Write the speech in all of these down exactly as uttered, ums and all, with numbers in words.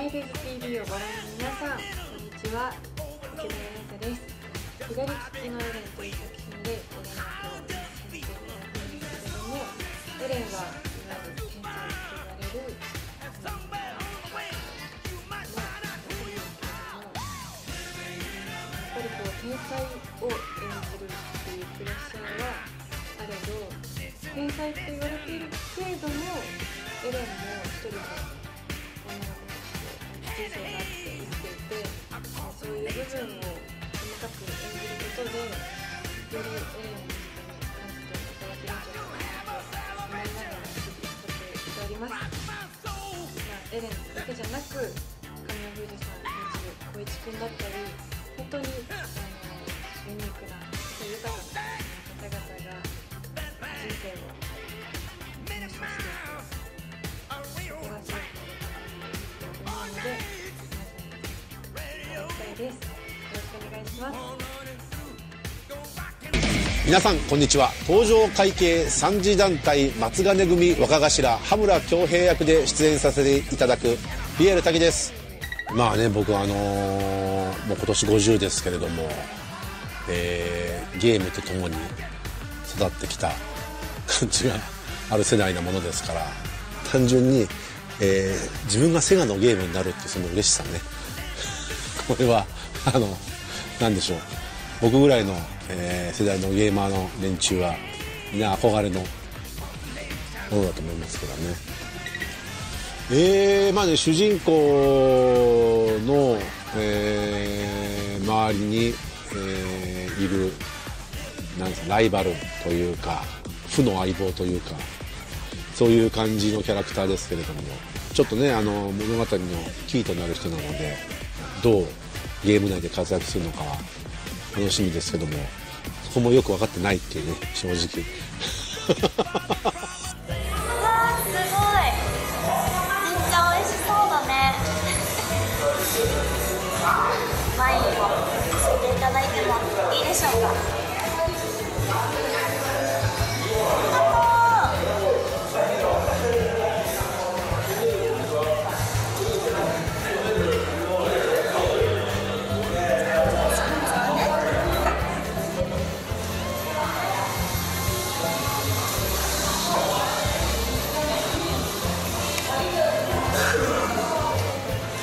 イデージ ティーブイ をご覧の皆さん、こんにちは。池田エライザです。左利きのエレンという作品でエレン役を演じていただくんですけれども、エレンはいわゆる天才と言われるやっぱりこう天才を演じるっていうプレッシャーはあれど、天才と言われているけれども、エレンも一人の女の子として人生があって生きていて、そういう部分を細かく演じることで、よりエレンのことに感じていただけるんじゃないかなと思いながら日々撮っていております。まあ、エレンだけじゃなく、神谷楓珠さん演じる光一くんだったり、本当にあのユニークな個性豊かな方々が人生を楽しませていく、そこがすごく思うので、皆さんにいただきたいです。よろしくお願いします。 皆さんこんにちは。登場会計三次団体松金組若頭羽村恭平役で出演させていただくピエール瀧です。まあね、僕はあのー、もう今年ごじゅうですけれども、えー、ゲームとともに育ってきた感じがある世代なものですから、単純に、えー、自分がセガのゲームになるってその嬉しさねこれはあの何でしょう、僕ぐらいの、えー、世代のゲーマーの連中はみんな憧れのものだと思いますけどね。えー、まあね、主人公の、えー、周りに、えー、いるなんですか、ライバルというか負の相棒というか、そういう感じのキャラクターですけれども、ちょっとね、あの物語のキーとなる人なので、どうゲーム内で活躍するのかは楽しみですけども、そこもよく分かってないっていうね、正直ワインを注いでいただいてもいいでしょうか。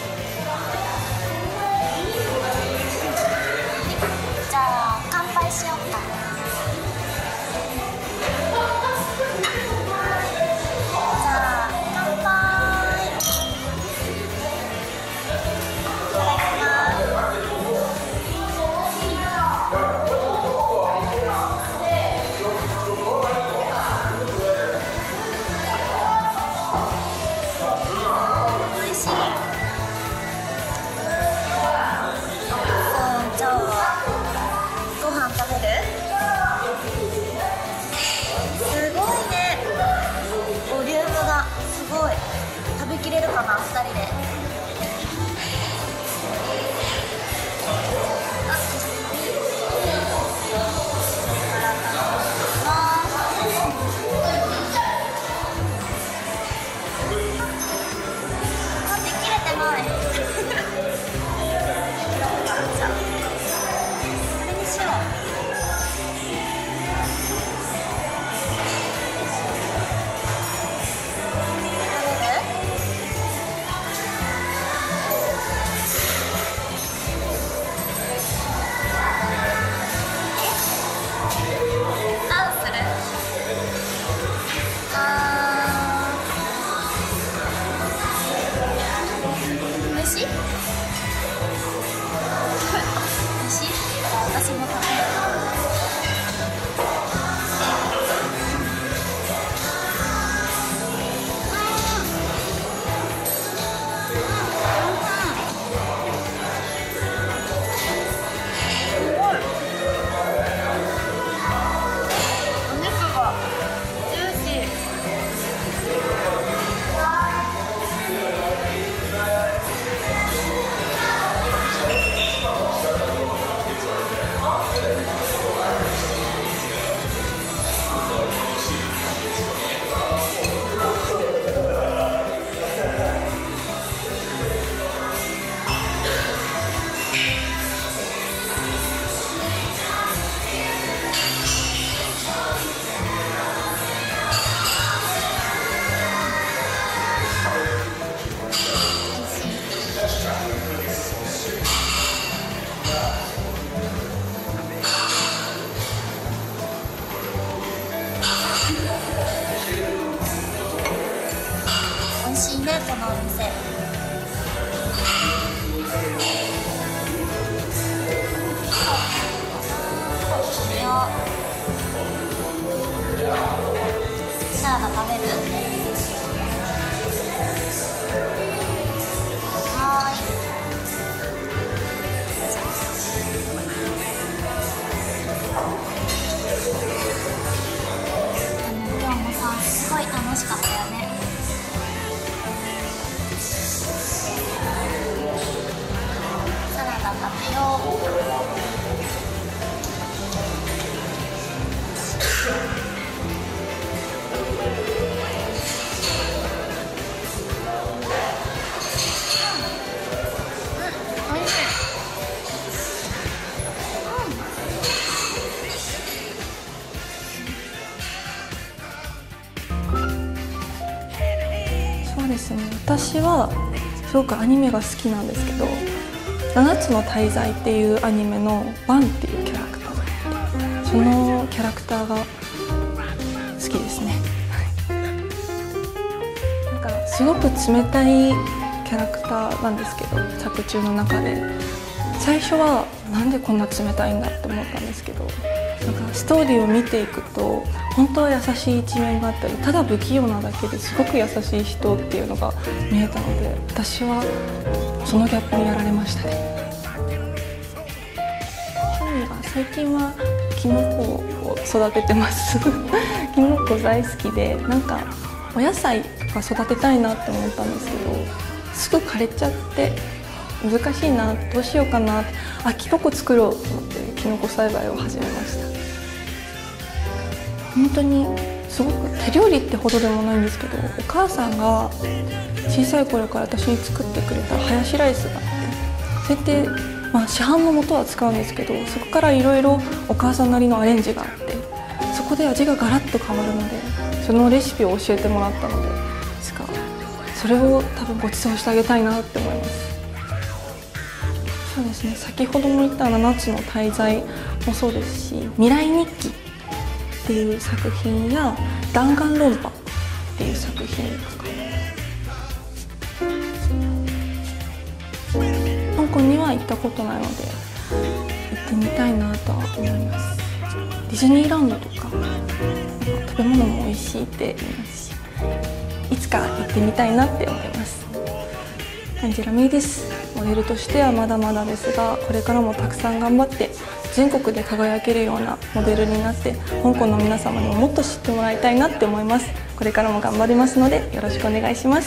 じゃあ乾杯しよね、このお店。サラダ食べる？はーい。今日もさ、すごい楽しかったよね。サラダ食べよう。 そうですね、私はすごくアニメが好きなんですけど、ななつの大罪っていうアニメのバンっていうキャラクターがいて、そのキャラクターが好きですね。なんかすごく冷たいキャラクターなんですけど、作中の中で最初はなんでこんな冷たいんだって思ったんですけど、なんかストーリーを見ていくと本当は優しい一面があったり、ただ不器用なだけですごく優しい人っていうのが見えたので、私はそのギャップにやられましたね。趣味が最近はキノコを育ててますキノコ大好きで、なんかお野菜とか育てたいなって思ったんですけど、すぐ枯れちゃって難しいな、どうしようかな、あ、キノコ作ろうと思ってキノコ栽培を始めました。本当にすごく手料理ってほどでもないんですけど、お母さんが小さい頃から私に作ってくれたハヤシライスがあって、それって、まあ、市販の素は使うんですけど、そこからいろいろお母さんなりのアレンジがあって、そこで味がガラッと変わるので、そのレシピを教えてもらったので、それを多分ご馳走してあげたいなって思います。そうですね、先ほども言ったななつの大罪もそうですし、未来日記っていう作品や弾丸論破っていう作品とか、香港には行ったことないので行ってみたいなとは思います。ディズニーランドとか食べ物も美味しいって言いますし、いつか行ってみたいなって思います。アンジェラ芽衣です。モデルとしてはまだまだですが、これからもたくさん頑張って全国で輝けるようなモデルになって、香港の皆様にももっと知ってもらいたいなって思います。これからも頑張りますのでよろしくお願いします。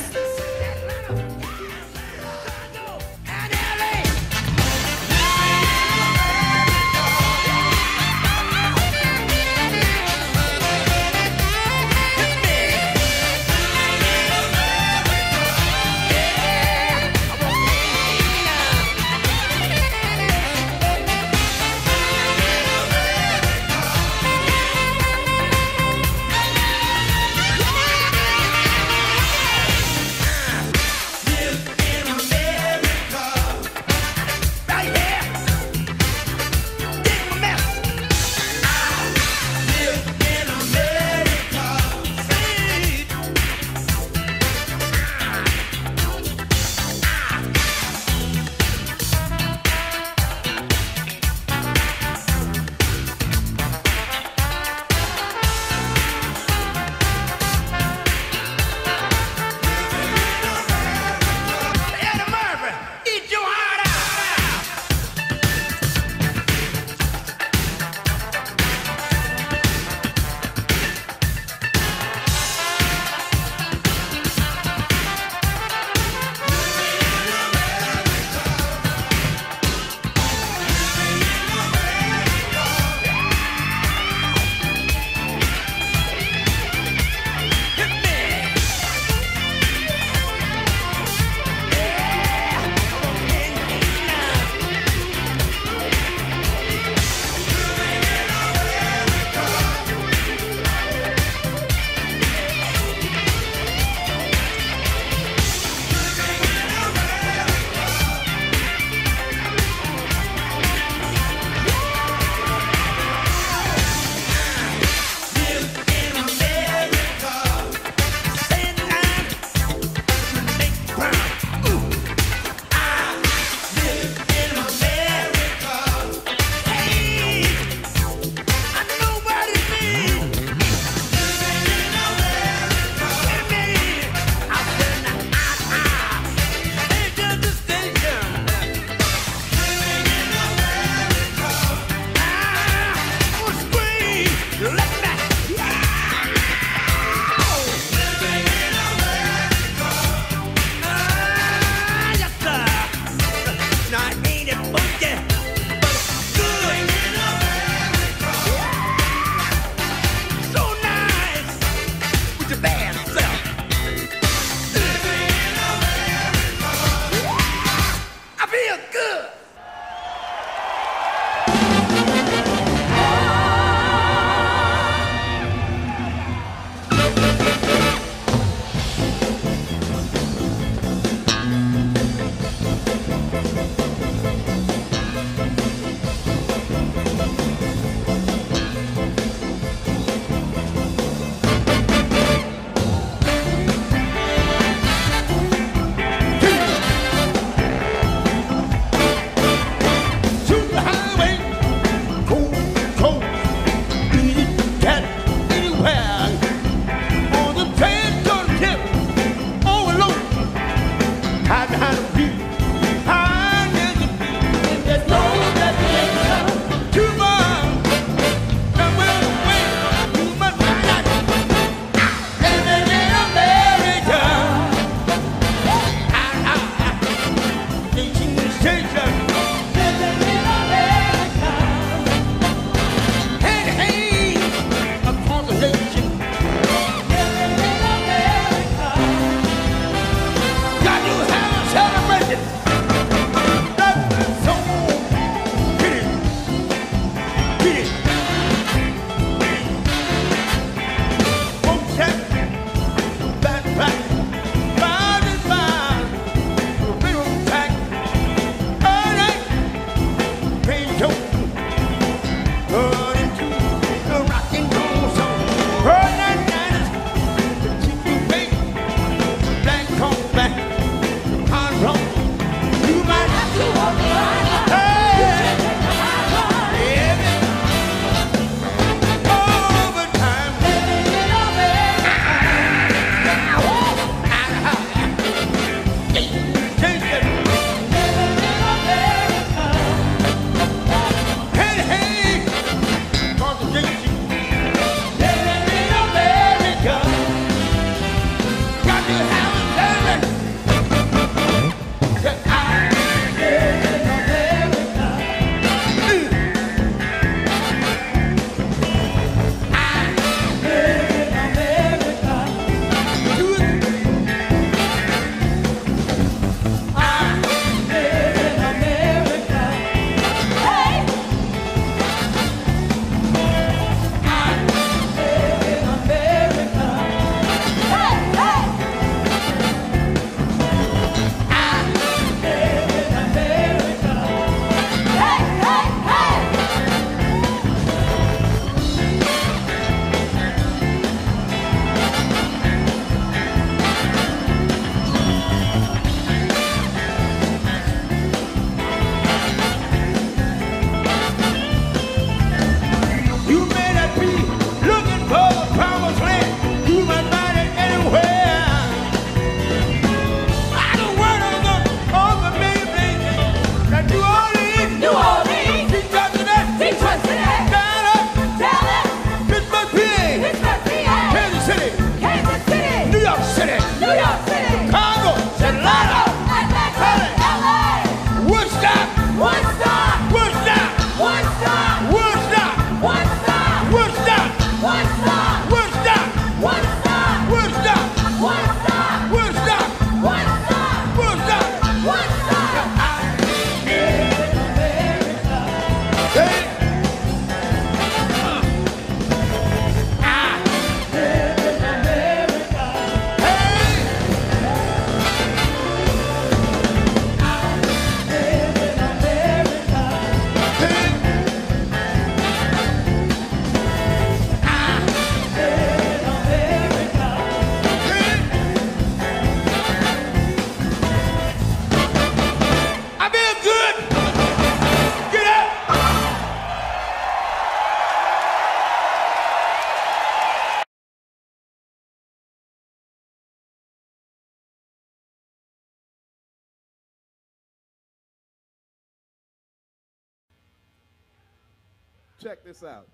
Check this out.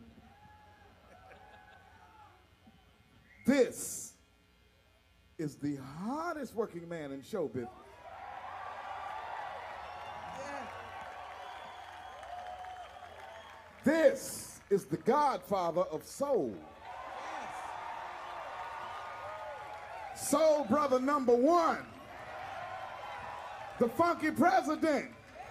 This is the hardest working man in show business. This is the godfather of soul. Soul brother number one. The funky president.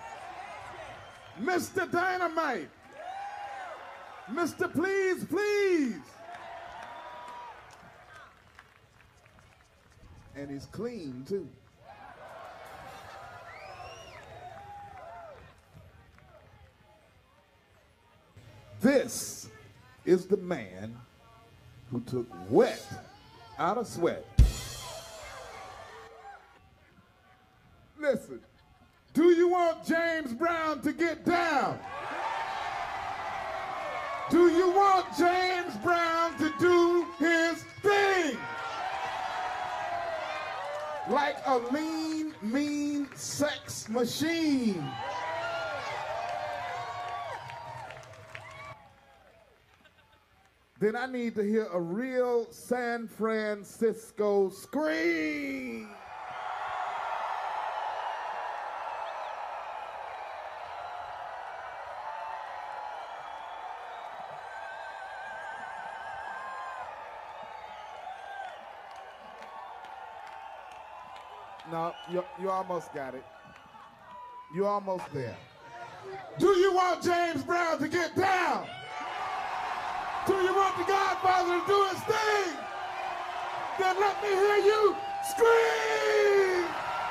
Mister Dynamite. Mister Please, Please. And he's clean too. This is the man who took wet out of sweat. Listen, do you want James Brown to get down? Do you want James Brown to do his thing? Like a lean, mean sex machine. Then I need to hear a real San Francisco scream. No, you, you almost got it. You almost there. Do you want James Brown to get down? Do you want the Godfather to do his thing? Then let me hear you scream!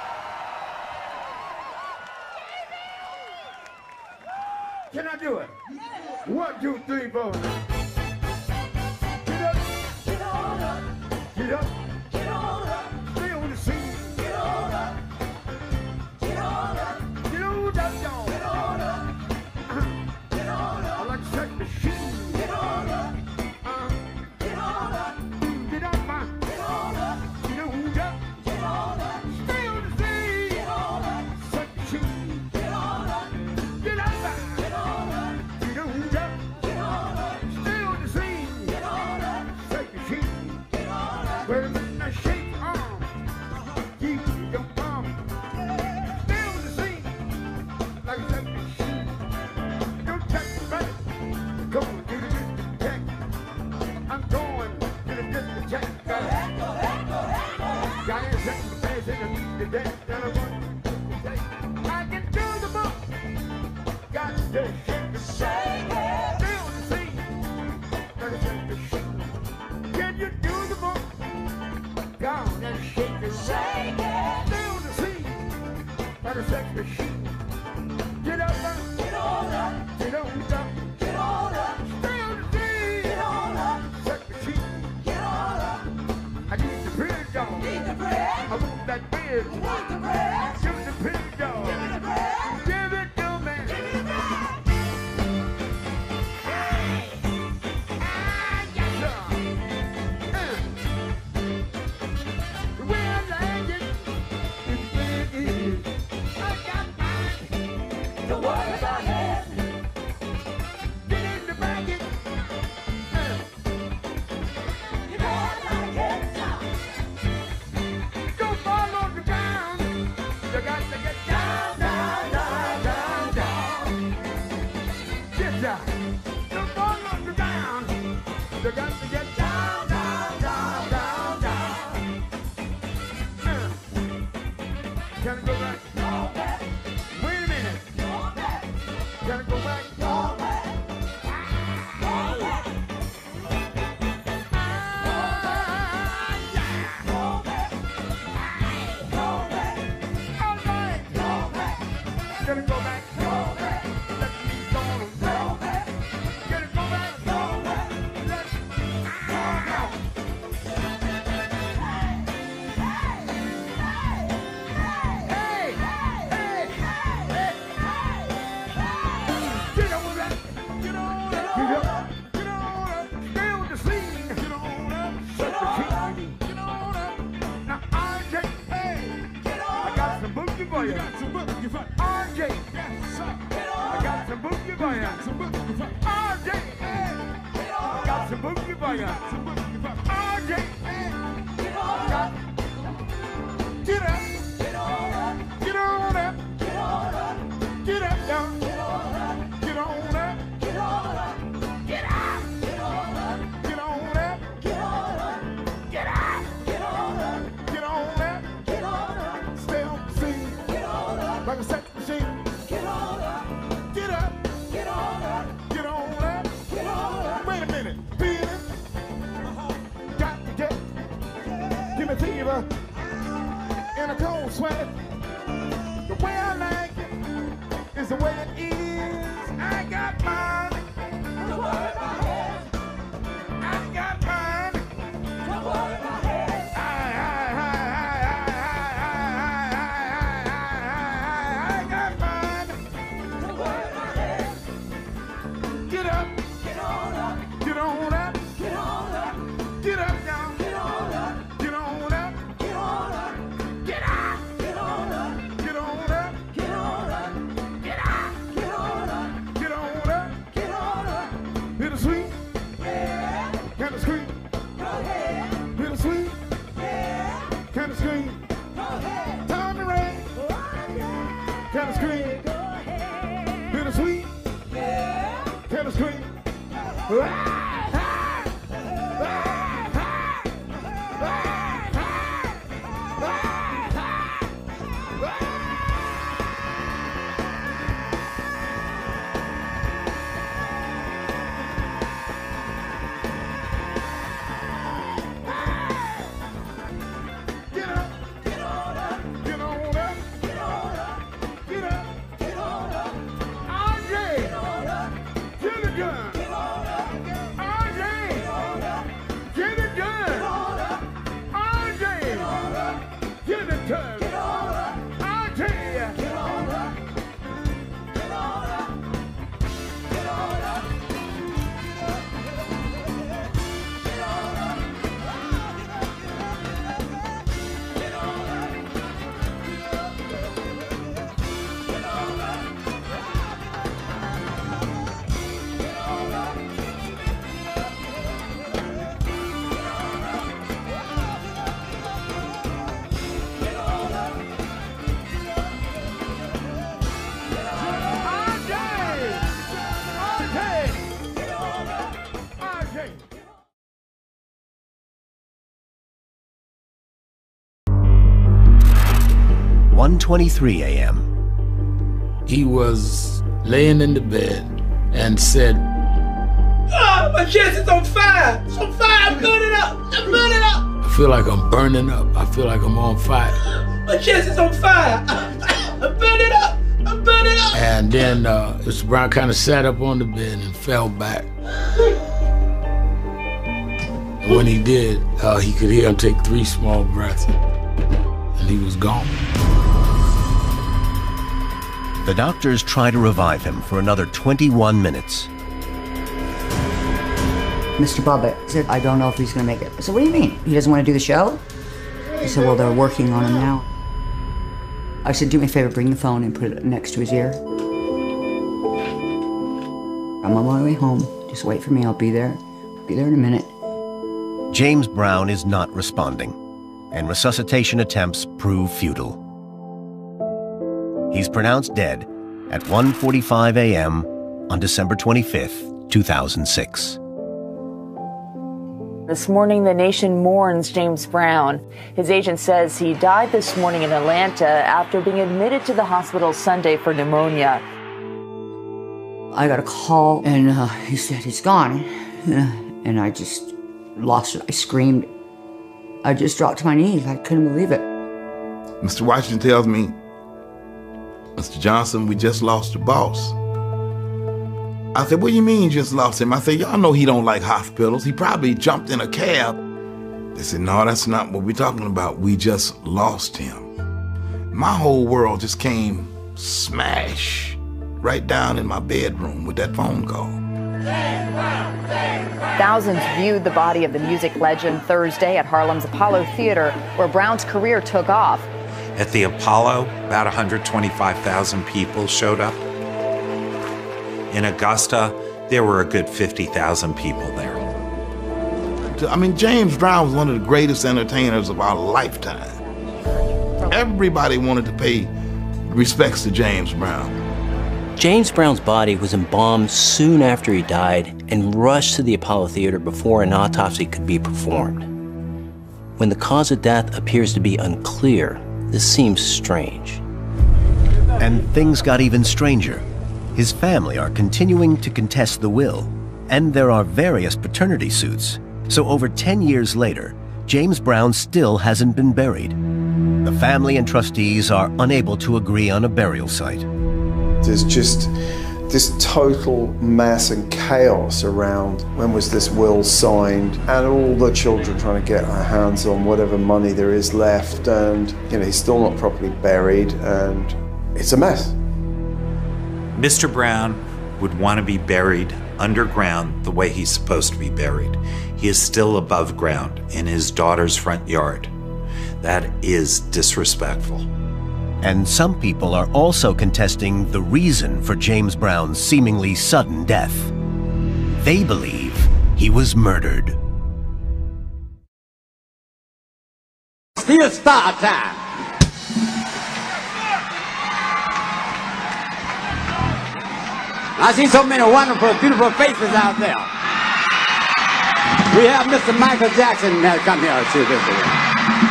Can I do it? One, two, three, four. Get up, get on up, get up, get on up, stay on the scene. Get on up, get on up, get on up, y'all. Get on up, get on up. I like to check the machine. Get on up, uh, get on up, get up, man. Get on up, get on up, get on up, stay on the scene. Get on up, check the machine. Get on up, get up, man. Get on up, get on up, get on up, stay on the scene. Get on up, check the machine. Get on up, wait a minute, now shake your arm, keep your arm, stay on the scene, like a check machine. Don't check the back, go to the discotheque. I'm going to the discotheque. Go ahead, go ahead, go ahead, go ahead. Got in second place in the dance that I want to take. I can do the book, got to shake the shake it. Stay on the scene, like a check machine. Can you do the book? Go on and shake it, shake it. Stay on the scene, like a sex machine. Get up, man. Get on up, get on up, get on up. Stay on the scene, get on up, sex machine. Get on up. I need the bridge, y'all. Need the bridge. I want that bridge. You want the bridge? Give me the bridge, y'all. Give me the bridge. Give it to me. Give me the bridge. Hey. Ah, yes, sir. Uh. The way I like it is the way it is. I got mine. The world I have. Get in the bracket. Uh. You know I like it. Don't fall on the ground. You got to get down, down, down, down, down. Get down. Don't fall on the ground. You got to get down, down, down, down, down. Uh. Can I go back? Go back. Wait a minute. Go back. Can I go back? Go back. Go back. Ah, yeah. Go back. Go back. All right. Go back. Can I go back? Go back. Let me go back. Can I go back? Go back. Let me go back. Hey, hey, hey. Get on up. Get on up. Get up. Get on up. Stay on the scene. Get on up. Set the scene. Get on up. Now, R J, hey. Get on I got some bookie for you. Got some bookie for you. R J. Yes, sir. Get on I got some bookie for you. Got some bookie for you. Everybody got it. R J, get on up. Get up. Get on up. Get on up. Get on up. Get up, y'all. Get on up. Get on up. Get on up. Get up. Get on up. Get on up. Get on up. Get up. Get on up. Get on up. Get on up. Stay on the scene. Get on up. Like a sex machine. Get on up. Get up. Get on up. Get on up. Get on up. Wait a minute. Feeling. Got to get. Give me fever. In a cold sweat. The way I like it is the way it is. I got mine. Don't worry about it. I got mine. Don't worry about it. I, I, I, I, I, I, I, I got mine. Don't worry about it. Get up. Get on up. Get on up. Get on up. Get up, y'all. Get on up. Get on up. Get on up. Get up. Get on up. Get on up. Get on up. Get up. Get on up. Get on up. Get on up. Bittersweet. Yeah. Kind of sweet. Go ahead. Bittersweet. Yeah. Kind of sweet. Go ahead. Time to rain. Kind of sweet. Go ahead. Bittersweet. Yeah. Kind of sweet. Go ahead. one twenty-three a m He was laying in the bed and said, "Oh, my chest is on fire! It's on fire! I'm burning up! I'm burning up! I feel like I'm burning up. I feel like I'm on fire. My chest is on fire! I'm burning up! I'm burning up!" And then uh, Mister Brown kind of sat up on the bed and fell back. And when he did, uh, he could hear him take three small breaths, and he was gone. The doctors try to revive him for another twenty-one minutes. Mister Bobbit said, "I don't know if he's going to make it." I said, "What do you mean? He doesn't want to do the show?" He said, "Well, they're working on him now." I said, "Do me a favor, bring the phone and put it next to his ear. I'm on my way home. Just wait for me. I'll be there. I'll be there in a minute." James Brown is not responding, and resuscitation attempts prove futile. He's pronounced dead at one forty-five a m on December twenty-fifth, two thousand six. This morning, the nation mourns James Brown. His agent says he died this morning in Atlanta after being admitted to the hospital Sunday for pneumonia. I got a call, and uh, he said, "He's gone." And I just lost it. I screamed. I just dropped to my knees. I couldn't believe it. Mister Washington tells me, "Mister Johnson, we just lost the boss." I said, "What do you mean you just lost him?" I said, "Y'all know he don't like hospitals. He probably jumped in a cab." They said, "No, that's not what we're talking about. We just lost him." My whole world just came smash right down in my bedroom with that phone call. Thousands viewed the body of the music legend Thursday at Harlem's Apollo Theater, where Brown's career took off. At the Apollo, about one hundred twenty-five thousand people showed up. In Augusta, there were a good fifty thousand people there. to, I mean, James Brown was one of the greatest entertainers of our lifetime. Everybody wanted to pay respects to James Brown. James Brown's body was embalmed soon after he died and rushed to the Apollo Theater before an autopsy could be performed. When the cause of death appears to be unclear, this seems strange. And things got even stranger. His family are continuing to contest the will, and there are various paternity suits. So over ten years later, James Brown still hasn't been buried. The family and trustees are unable to agree on a burial site. There's just this total mess and chaos around when was this will signed, and all the children trying to get their hands on whatever money there is left, and you know, he's still not properly buried, and it's a mess. Mister Brown would want to be buried underground the way he's supposed to be buried. He is still above ground in his daughter's front yard. That is disrespectful. And some people are also contesting the reason for James Brown's seemingly sudden death. They believe he was murdered. Still star time. I see so many wonderful, beautiful faces out there. We have Mister Michael Jackson uh, come here to this event.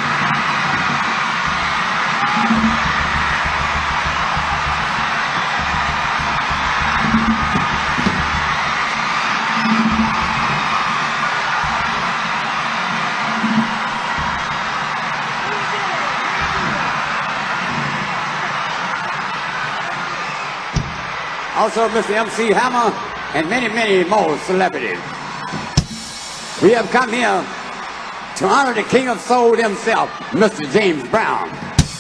Also, Mister M C Hammer, and many, many more celebrities. We have come here to honor the King of Soul himself, Mister James Brown.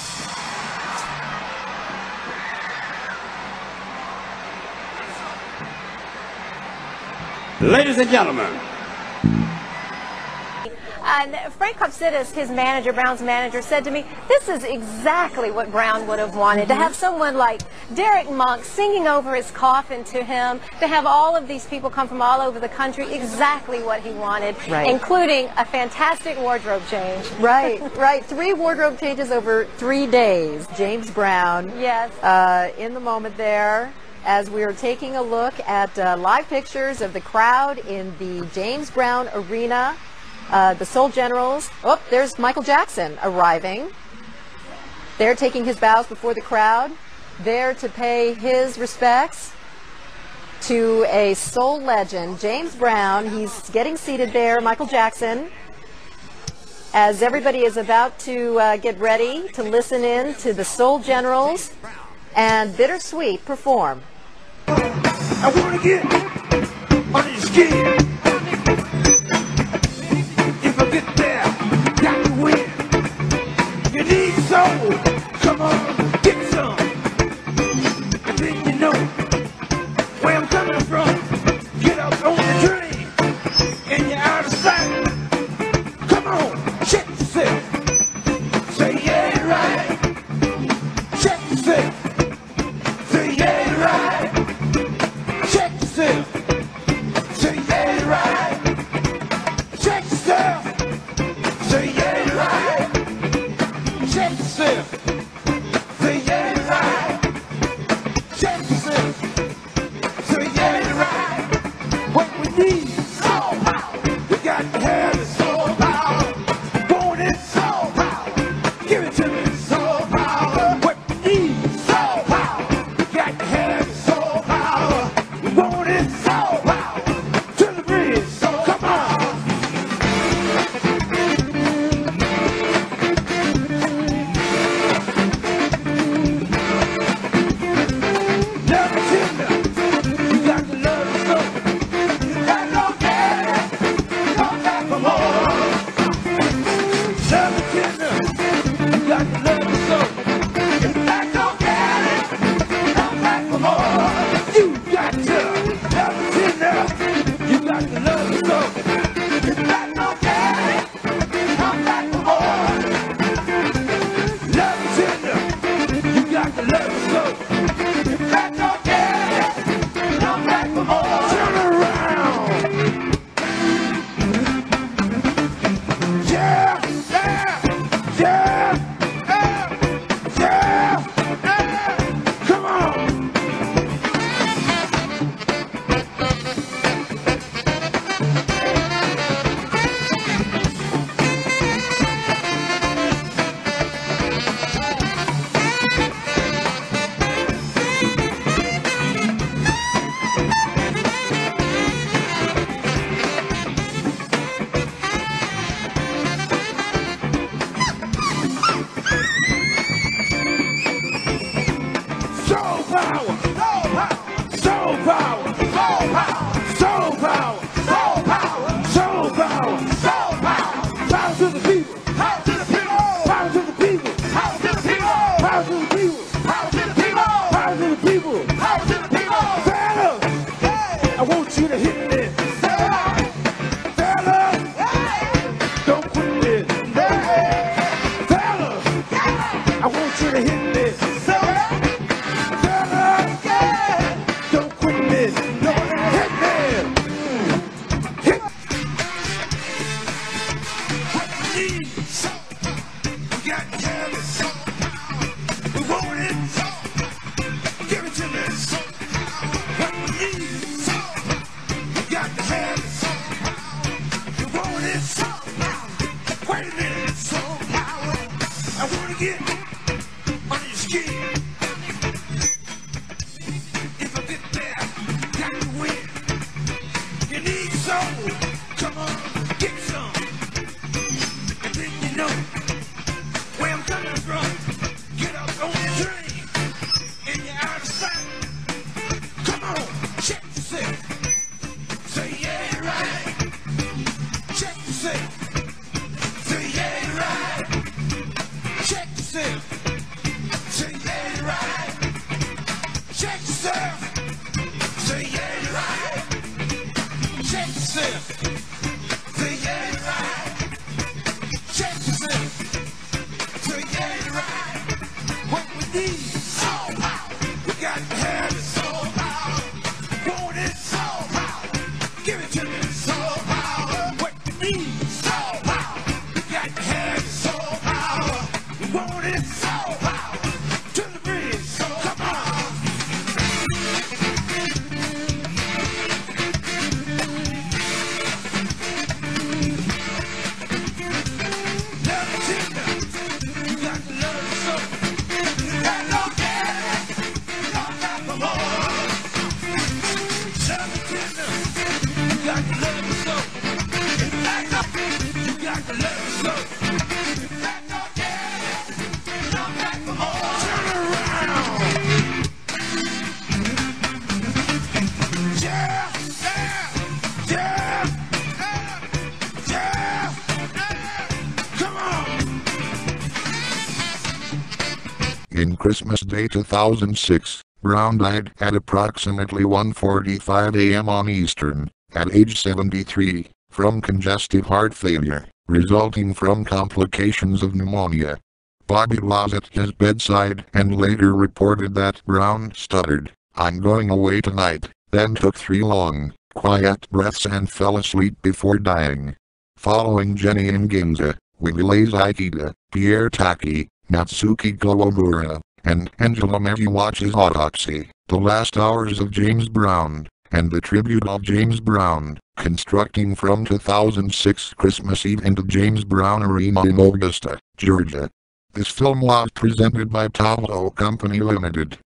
Ladies and gentlemen. Uh, Frank Kopsidis, his manager, Brown's manager, said to me, this is exactly what Brown would have wanted, mm-hmm. to have someone like Derek Monk singing over his coffin to him, to have all of these people come from all over the country, exactly what he wanted, right. including a fantastic wardrobe change. Right, right. Three wardrobe changes over three days. James Brown, yes, uh, in the moment there, as we are taking a look at uh, live pictures of the crowd in the James Brown Arena. Uh, the Soul Generals. Oh, there's Michael Jackson arriving. They're taking his bows before the crowd. There to pay his respects to a soul legend, James Brown. He's getting seated there, Michael Jackson, as everybody is about to uh, get ready to listen in to the Soul Generals and Bittersweet perform. I want to get on your skin. Get there, got to win. You need soul, come on, get some. And then you know where I'm coming from. Get up on the train, and you're out of sight. Come on, check yourself. Say yeah, right. Check yourself. Say yeah, right. Check yourself. Say yeah, right. Check yourself. got to have it. We want it. Give it to me. What we need. We got to have it. We want it. Wait a minute. I want to get under your skin. If I get there, got to win. You need soul. Come on, get some. And then you know where I'm coming from. Get up on the train and you're out of sight. Come on, check yourself. Say yeah, right. Check yourself. Say yeah, right. Check yourself. Say yeah, right. Check yourself. Say yeah, right. Check yourself. Say yeah, right. Check yourself. Say yeah, right. What we need, soul power. We got to have it, soul power. Want it, soul power. Give it to me, soul power. What we need, soul power. We got to have it, soul power. We want it, soul power. To the bridge, so come on. Love it tender, you got to love it so. That love gas, love alcohol. Love it tender, you got to love it so. That love, you got to love it so. That love gas, love alcohol. Turn around. Yeah, yeah, yeah, yeah, yeah. Come on. In Christmas Day two thousand six, Brown died at approximately one forty-five a m on Eastern, at age seventy-three, from congestive heart failure, resulting from complications of pneumonia. Bobbit was at his bedside and later reported that Brown stuttered, "I'm going away tonight," then took three long, quiet breaths and fell asleep before dying. Following Jenny in Ginza, Willie Ikeda, Pieール瀧, Natsuki Kawamura, and Angela Mae watches Autopsy, The Last Hours of James Brown, and the Tribute of James Brown, constructing from two thousand six Christmas Eve into James Brown Arena in Augusta, Georgia. This film was presented by Tahoe Company Limited.